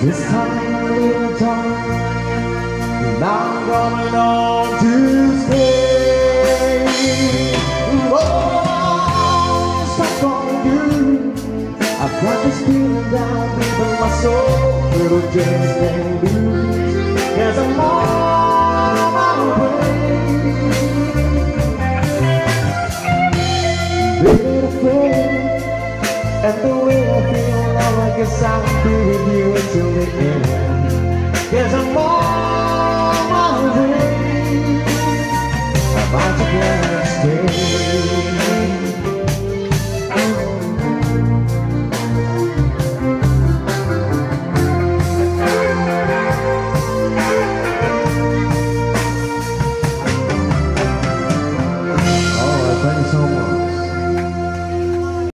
This time, a little time, and I'm coming on to stay. Oh, it's stuck on you. I've got this feeling down deep in my soul. Little James can lose. There's a more my way. Baby, afraid, and the way I feel now, I guess I'll be with you until the end.